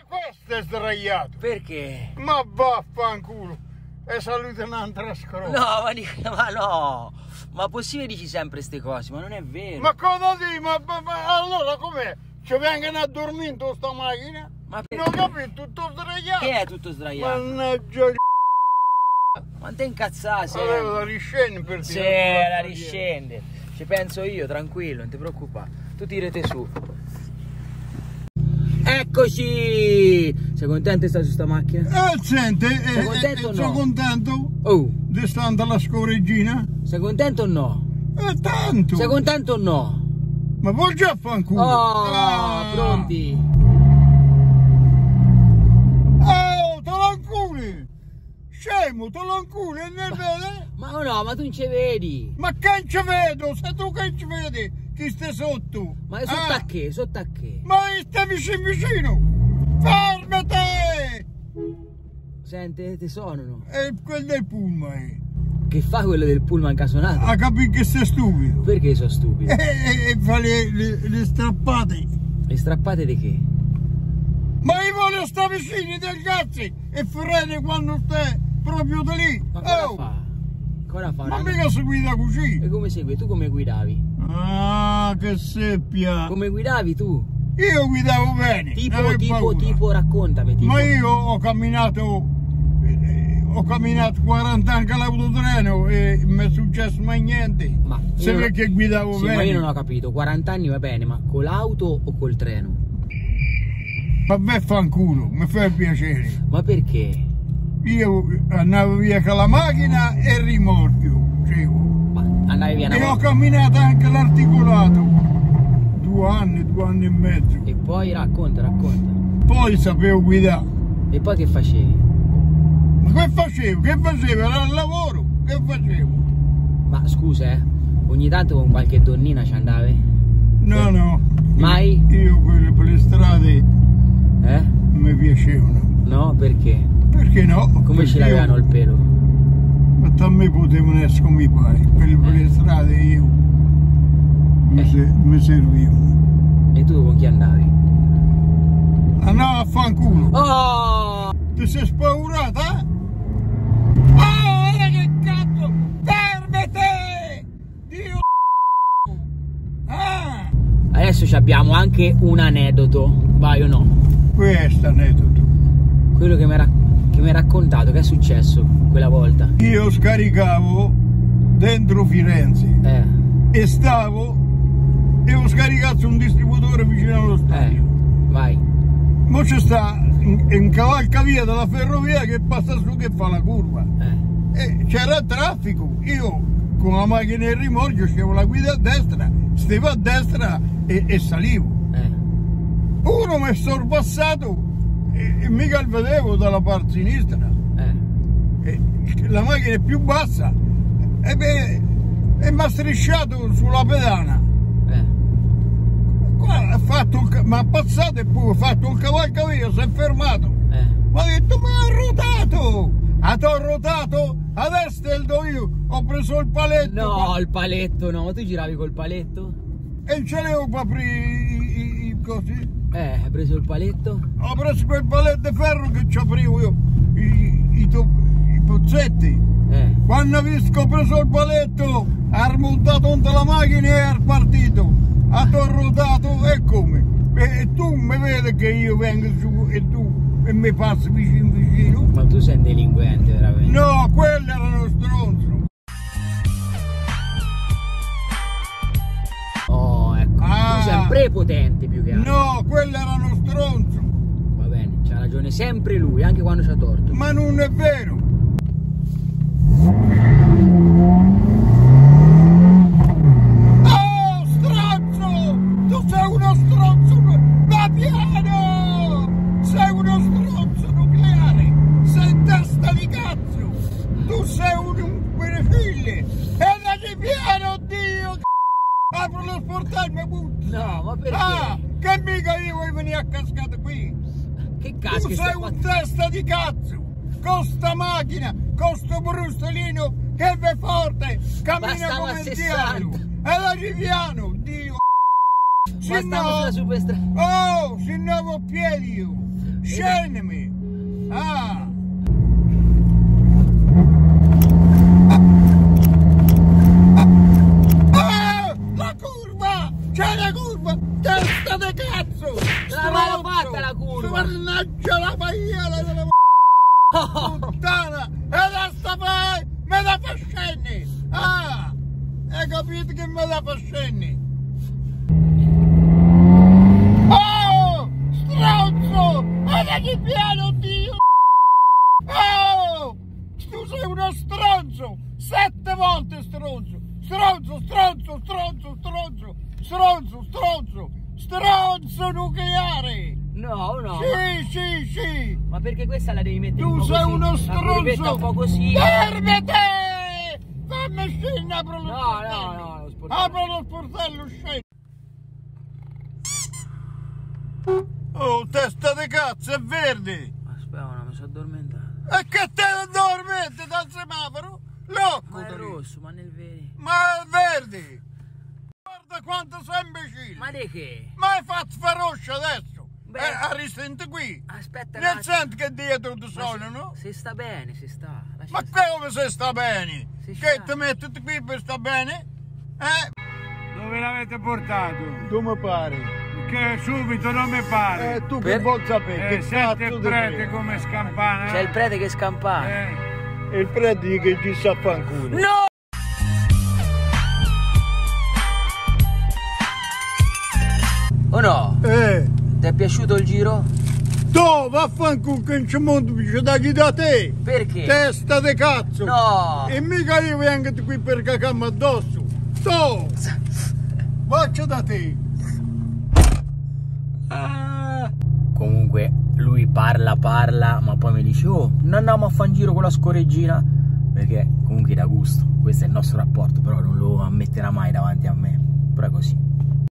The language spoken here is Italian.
questo è sdraiato. Perché? Ma vaffanculo. E saluta un'altra scrolla. No, ma no. Ma possibile dici sempre ste cose? Ma non è vero. Ma cosa dici? Ma allora com'è? Ci vengono a dormire in questa macchina? Ma non ho capito, tutto sdraiato. Che è tutto sdraiato? Mannaggia il Ma te incazzate. allora la riscendi per Sì, tirare la riscende. Ci penso io, tranquillo, non ti preoccupare. Tu tirate su. Eccoci! Sei contento di stare su sta macchina? Senti, sei contento o no? sono contento Oh! di stare alla scoreggina? Sei contento o no? Tanto! Sei contento o no? Ma vuoi già fanculo? Oh, pronti! Oh, te lo inculi! Scemo, te lo inculi, e ne vede? Ma no, ma tu non ci vedi! Ma che non ci vedo? Se tu che ci vedi? Chi stai sotto? Ma sotto a che? Sotto a che? Ma stai vicino! Fermate! Senti, ti suonano. E quello del pullman. Che fa quello del pullman casonato? Ha capito che sei stupido? Perché sono stupido? E fa le strappate. Le strappate di che? Ma io voglio stare vicini del cazzo e freni quando stai proprio da lì. Ma cosa fa? Cosa fa? Ma mica si guida così. E come segui? Tu come guidavi? Ah, che seppia. Come guidavi tu? Io guidavo bene. Tipo, raccontami. Tipo. Ma io ho camminato 40 anni con l'autotreno e non mi è successo mai niente. Ma se perché guidavo sì, bene. Ma io non ho capito, 40 anni va bene, ma con l'auto o col treno? Vabbè, fanculo, mi fa piacere. Ma perché? Io andavo via con la macchina e il rimorchio, Ma andavi via e ho camminato anche l'articolato 2 anni e mezzo. E poi racconta. Poi sapevo guidare. E poi che facevi? Ma che facevo? Era il lavoro, che facevo? Ma scusa, ogni tanto con qualche donnina ci andavi? No. Mai? Io quelle per le strade non mi piacevano. No, perché? Perché no? Come ce l'avevano il pelo? Ma a me potevano essere come i pare, quelle per le strade io mi servivano. E tu con chi andavi? Andavo a fanculo. Oh! Ti sei spaurata? Oh, che cazzo! Fermate! Dio! Ah! Adesso abbiamo anche un aneddoto, vai o no? Questo aneddoto. Quello che mi hai raccontato, che è successo quella volta? Io scaricavo dentro Firenze e devo scaricarsi un distributore vicino allo stadio. Vai. Ma c'è sta un cavalcavia della ferrovia che passa su che fa la curva. E c'era traffico. Io con la macchina in rimorchio scevo la guida a destra, stavo a destra e salivo. Uno mi è sorpassato e mica il vedevo dalla parte sinistra. La macchina è più bassa e mi ha strisciato sulla pedana. Mi ha passato e poi ha fatto il cavalcavia, si è fermato. Mi ha detto, ma ha rotato! Ho rotato, adesso te lo do io, ho preso il paletto. No, il paletto no, tu giravi col paletto? E ce l'avevo per aprire i cosi. Hai preso il paletto? Ho preso quel paletto di ferro che ci aprivo io, i pozzetti. Quando ho visto che ho preso il paletto, ha rimontato contro la macchina e è partito. Ha rotato e come? E tu mi vedi che io vengo su e tu e mi passi vicino? Ma tu sei un delinquente veramente? No, quello era uno stronzo. Oh, ecco, tu sei un prepotente più che altro. No, quello era uno stronzo. Va bene, c'ha ragione sempre lui, anche quando c'ha torto. Ma non è vero. Apro lo sportello e butto. No, ma perché? Che mica io vuoi venire a cascata qui? Che cazzo? Tu sei un testa di cazzo! Con sta macchina, con sto brustolino che è forte, cammina come il diavolo! È la Riviano, Dio! Ma stiamo sulla superstrada. Oh, si andiamo a piedi io! scendimi! Ah! La curva! C'è la curva! Testa di cazzo! L'aveva fatta la curva! Mannaggia la pagliera della puttana! E da sta me da fa scenni! Ah! Hai capito che me da fa scenni? Oh! Stronzo! Guardati piano, Dio! Oh! Tu sei uno stronzo! 7 volte stronzo! Stronzo, stronzo, stronzo, stronzo! Stronzo, stronzo! Stronzo nucleare! No, no. Sì! Ma perché questa la devi mettere Tu un po' sei così? uno La curvetta stronzo! un po' così. Fermate! Fammi scendere, apro lo sportello! No, lo sportello. Apro lo sportello, scendi! Oh, testa di cazzo, è verde! Aspetta, no, mi sono addormentato. E che te dormite dal semaforo? Loco! Ma è rosso, ma nel vero. Ma è verde! Guarda quanto sei imbecille! Ma di che? Ma hai fatto feroce adesso! Beh. Risenti qui! Aspetta, Non senti che dietro ti sono, no? Se sta bene, se sta. Lascia Ma stare. come se sta bene? Si Che sta. ti metti qui per sta bene? Dove l'avete portato? Come pare? Che subito non mi pare. Tu Per- che vuoi sapere? Che Sente cazzo il ti prete frega? come scampana. C'è il prete che scampana. E il prete che ci sta a fanculo. No! O no? Ti è piaciuto il giro? Tu vaffanculo che non c'è mondo più da chi da te! Perché? Testa di cazzo! No! E mica io vengo qui per cacarmi addosso! Tu! Faccio da te! Comunque lui parla, ma poi mi dice: oh, non andiamo a fare un giro con la scoreggina. Perché comunque da gusto, questo è il nostro rapporto, però non lo